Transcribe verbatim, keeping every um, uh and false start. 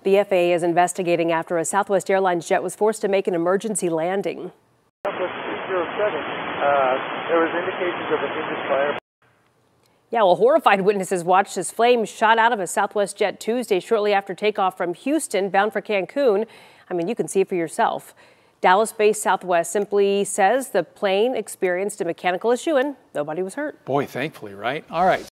The F A A is investigating after a Southwest Airlines jet was forced to make an emergency landing. Southwest two zero seven, uh, there was indications of an engine fire. Yeah, well, horrified witnesses watched as flames shot out of a Southwest jet Tuesday shortly after takeoff from Houston bound for Cancun. I mean, you can see it for yourself. Dallas-based Southwest simply says the plane experienced a mechanical issue and nobody was hurt. Boy, thankfully, right? All right.